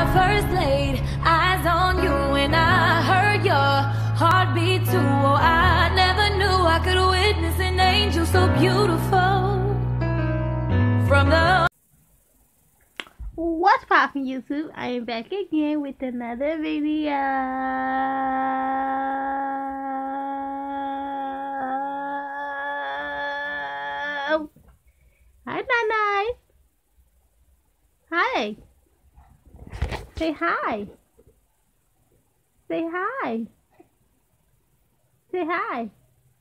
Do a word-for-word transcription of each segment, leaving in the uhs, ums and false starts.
first laid eyes on you and I heard your heartbeat too. Oh, I never knew I could witness an angel so beautiful from the... What's poppin', YouTube? I am back again with another video. Hi, Nana. Hi. Say hi. Say hi. Say hi.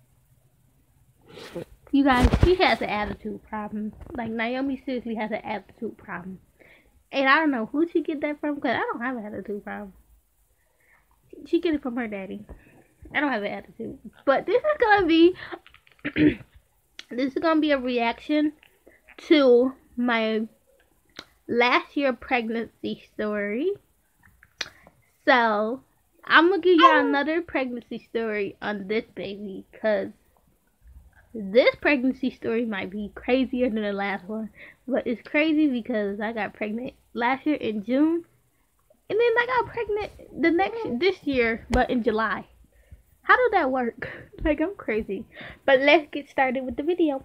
You guys, she has an attitude problem. Like, Naomi seriously has an attitude problem. And I don't know who she get that from, because I don't have an attitude problem. She get it from her daddy. I don't have an attitude. But this is going to be, this is going to be a reaction to my last year pregnancy story. So, I'm going to give y'all another pregnancy story on this baby, because this pregnancy story might be crazier than the last one. But it's crazy because I got pregnant last year in June. And then I got pregnant the next, this year, but in July. How did that work? Like, I'm crazy. But let's get started with the video.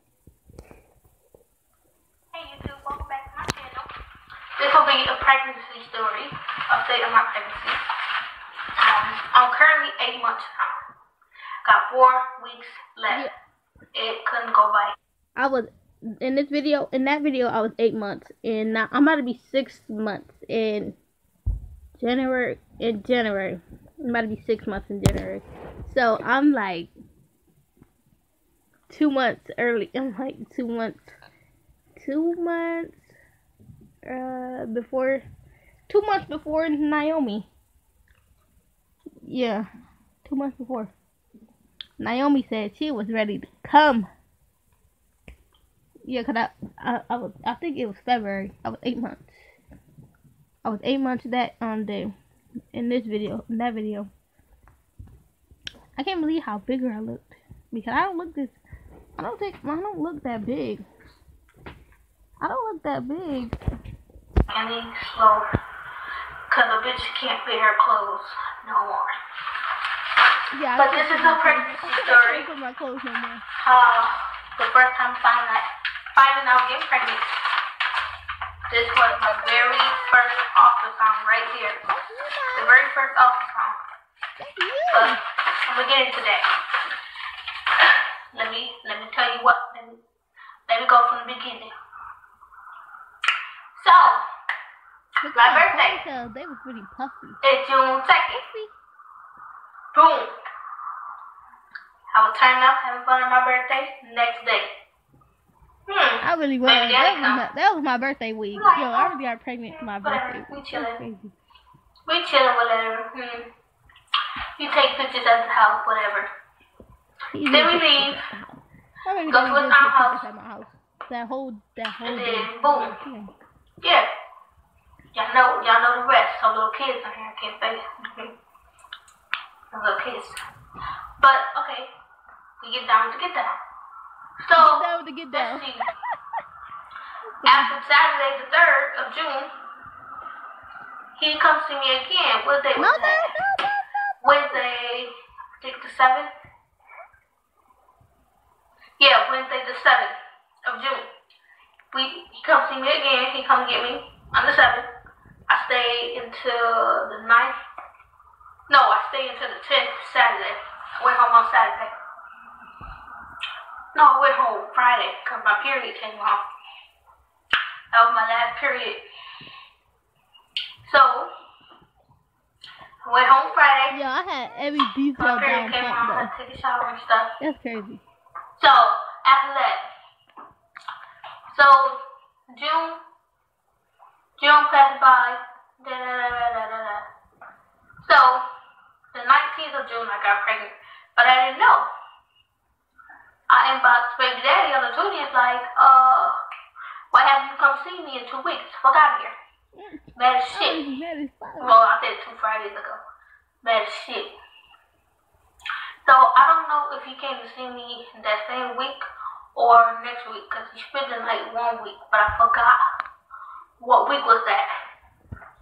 Hey YouTube, welcome back to my channel. This will be a pregnancy story, update on my pregnancy. Um, I'm currently eight months now. Got four weeks left. Yeah. It couldn't go by. I was in this video, in that video, I was eight months, and now I'm about to be six months in January. In January, I'm about to be six months in January. So I'm like two months early. I'm like two months, two months uh before, two months before Naomi. Yeah, two months before. Naomi said she was ready to come. Yeah, cause I, I, I was, I think it was February. I was eight months. I was eight months that um day. In this video, in that video. I can't believe how bigger I looked, because I don't look this. I don't think I don't look that big. I don't look that big. Any slow, cause a bitch can't fit her clothes no more. Yeah, but this is a pregnancy story. I can't put my clothes no more. Uh, the first time finding out, finding out getting pregnant. This was my very first ultrasound right here. The very first ultrasound. But I'm gonna get into that. Let me let me tell you what. Let me let me go from the beginning. So Look my at birthday. Ponytails. They were pretty puffy. It's June second. Boom. I was turning up, having fun on my birthday. Next day. Hmm. I really was. That was, my, that was my birthday week. Like, Yo, I really got pregnant for my birthday. We chilling. We chilling, whatever. Hmm. You take pictures at the house, whatever. He's then we leave. Really go to his aunt's house. At my house. That whole, that whole and day. then, boom. Yeah. Y'all know, y'all know the rest. Some little kids on here, I can't say it. Some little kids. But, okay. We get down to get down. So, get down to get down. Let's see. After Saturday the third of June, he comes to me again. What day was no, that? No, no, no, no. Wednesday, I think the seventh. Yeah, Wednesday the seventh of June. We he comes to me again. He comes get me on the seventh. I stay until the ninth. No, I stay until the tenth Saturday. I went home on Saturday. No, I went home Friday because my period came off. That was my last period. So, I went home Friday. Yeah, I had every detail my period down came pat, off. though. I took a shower and stuff. That's crazy. So, after that, so, June, June passed by. Da, da, da, da, da, da. So, the nineteenth of June, I got pregnant. But I didn't know. I inboxed baby daddy on the twentieth, like, uh, why haven't you come see me in two weeks? Fuck out of here. Mad as shit. Well, I said two Fridays ago. Mad as shit. So, I don't know if he came to see me that same week or next week, because he spent like one week, but I forgot what week was that.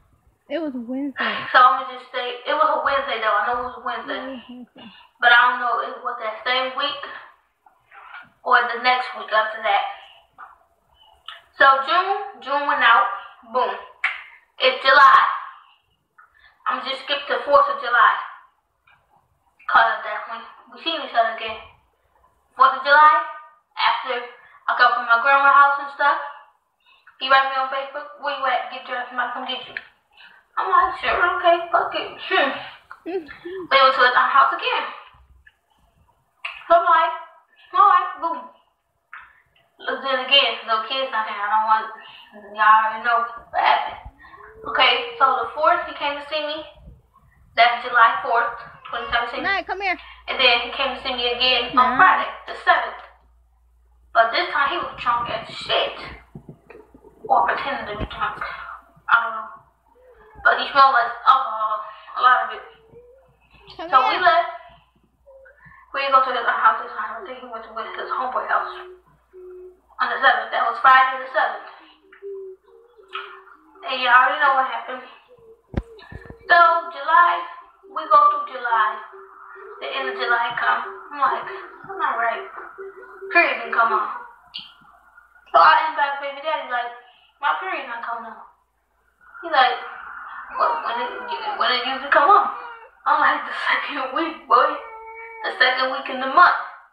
It was Wednesday. So I'm gonna just say it was a Wednesday though. I know it was a Wednesday, Mm-hmm. but I don't know if it was that same week or the next week after that. So June, June went out. Boom. It's July. I'm just skip to fourth of July. Cause that's when we seen each other again. fourth of July. After I got from my grandma's house and stuff, he wrote me on Facebook. Where you at? Get dressed. Somebody come get you. I'm like, sure, okay, fuck it. Hmm. They went to the house again. So I'm like, alright, boom. Let's do it again. No kids not here. I don't want, y'all already know what happened. Okay, so the fourth, he came to see me. That's July fourth, twenty seventeen. Night, come here. And then he came to see me again on Friday, the seventh. But this time he was drunk as shit. Or pretending to be drunk. I don't know. But he smelled like alcohol, a lot of it. Come So here. we left. We didn't go to his house this time. I think he went to his homeboy house. On the seventh. That was Friday the seventh. And you already know what happened. So July, we go through July. The end of July come. I'm like, I'm not right. Period didn't come on. So I asked back baby daddy like, my period not coming on. He like, well, when it, when it usually come on? I'm like, the second week, boy. The second week in the month.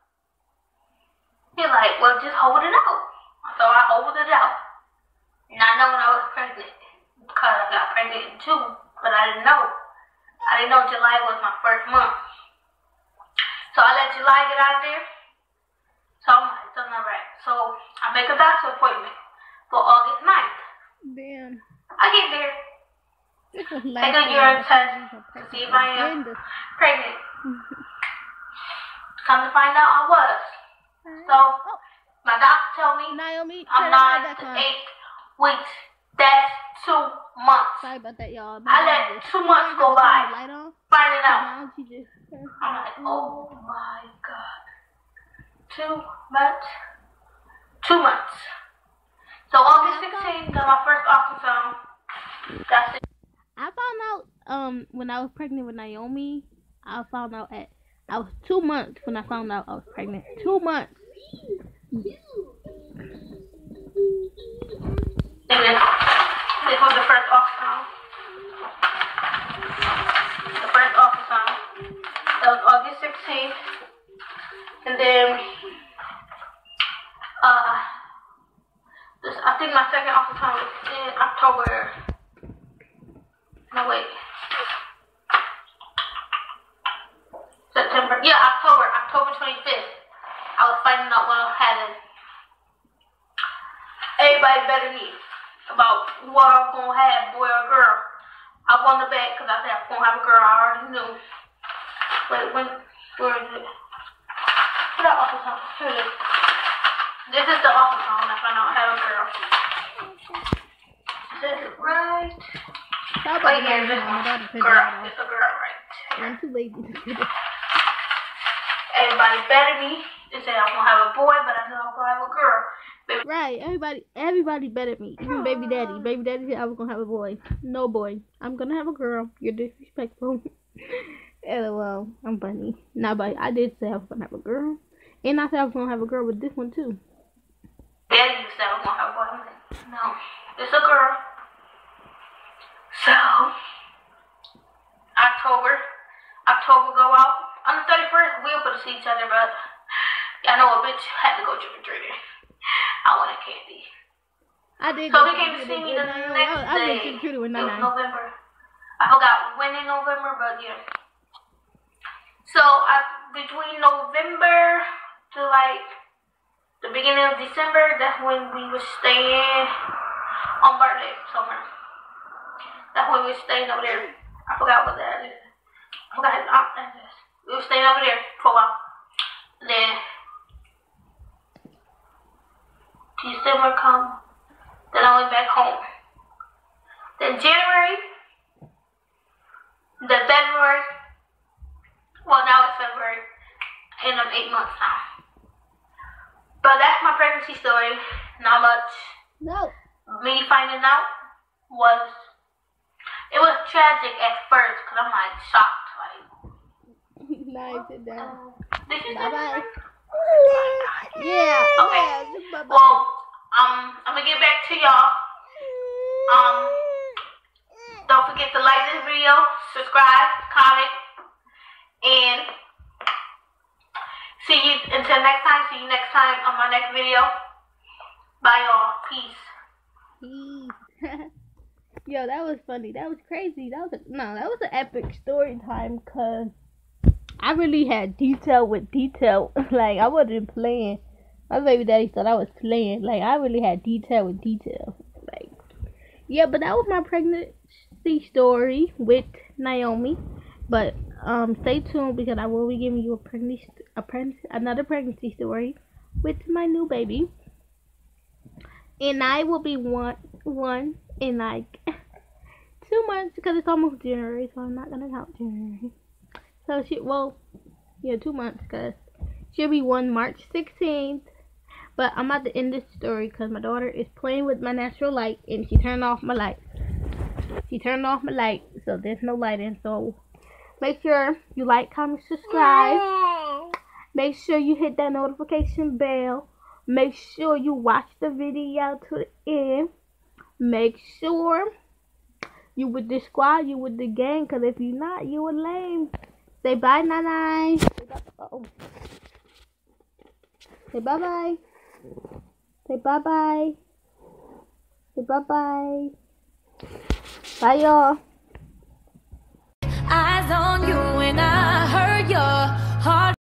He like, well, just hold it out. So I hold it out. Not knowing I was pregnant. Because I got pregnant in two, but I didn't know. I didn't know July was my first month. So I let July get out of there. So I'm like, something not right. So I make a doctor appointment for August ninth. Damn. I get there. This was Take last a year. urine test to see if I am pregnant. Come to find out I was. So my doctor told me Naomi, I'm turn that light nine back to on. eight weeks. That's two months. Sorry about that, y'all. I let two months go by. Light on. Finding out. Now she just. I'm like, oh my god. Two months. Two months. So August sixteenth, got my first ultrasound. That's it. I found out um when I was pregnant with Naomi. I found out at I was two months when I found out I was pregnant. Two months. And then this was the first ultrasound. The first ultrasound. That was August sixteenth. And then uh this, I think my second ultrasound was in October. No wait. September. Yeah, October. October twenty-fifth. I was finding out what I was having. Everybody better me about what I was going to have, boy or girl. I won the bet because I said I was going to have a girl. I already knew. Wait, when, where is it? Where's that ultrasound? Here it is. This is the ultrasound when I found out I have a girl. Is it right? Wait, here, this one. Girl. It's a girl, right? I'm too lazy to do this. Everybody betted me. They said I was going to have a boy, but I knew I was going to have a girl. Baby. Right, everybody, everybody betted me. Even baby daddy. Baby daddy said I was gonna have a boy. No boy. I'm gonna have a girl. You're disrespectful. LOL. I'm funny. Nah, but I did say I was gonna have a girl, and I said I was gonna have a girl with this one too. Daddy said I was gonna have a boy. I'm like, no, it's a girl. So October, October go out. On the thirty-first, we were able to see each other, but I know a bitch had to go trick or treating. I wanted candy. I did. So he came to see me the next day. I was trick with It was November. I forgot when in November, but yeah. So I, between November to like the beginning of December, that's when we were staying on Bartlett somewhere. That's when we were staying over there. I forgot what that is. I forgot his aunt address. We were staying over there for a while. Then December come. Then I went back home. Then January. Then February. Well, now it's February. And I'm eight months now. But that's my pregnancy story. Not much. No. Me finding out was it was tragic at first because I'm like shocked. Like, nice sit down. Did you Bye bye. Yeah. Okay. Yeah, bye-bye. Well, um, I'm gonna get back to y'all. Um, don't forget to like this video, subscribe, comment, and see you until next time. See you next time on my next video. Bye, y'all. Peace. Peace. Yo, that was funny. That was crazy. That was a, no, that was an epic story time because I really had detail with detail. Like, I wasn't playing. My baby daddy thought I was playing. Like, I really had detail with detail. Like, yeah, but that was my pregnancy story with Naomi. But um, stay tuned because I will be giving you a pregnancy, a pregnancy, another pregnancy story with my new baby. And I will be one, one in like two months because it's almost January, so I'm not gonna count January. So she, well, yeah, two months because she'll be one March sixteenth. But I'm about to end this story because my daughter is playing with my natural light and she turned off my light. She turned off my light, so there's no lighting. So make sure you like, comment, subscribe. Make sure you hit that notification bell. Make sure you watch the video to the end. Make sure you with the squad, you with the gang, because if you're not, you are lame. Say bye, Nana. Uh-oh. Say bye-bye. Say bye-bye. Say bye-bye. Bye, y'all. Eyes on you and I